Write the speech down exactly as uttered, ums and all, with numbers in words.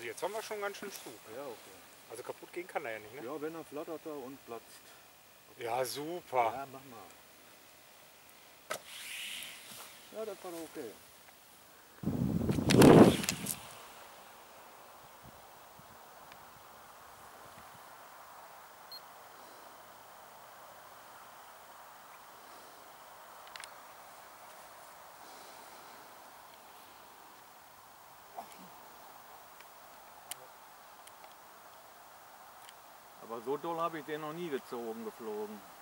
Jetzt haben wir schon ganz schön Zug. Ja, okay. Also kaputt gehen kann er ja nicht, ne? Ja, wenn er flattert er und platzt. Okay. Ja, super. Ja, mach mal. Ja, das war doch okay. Aber so doll habe ich den noch nie gezogen, geflogen.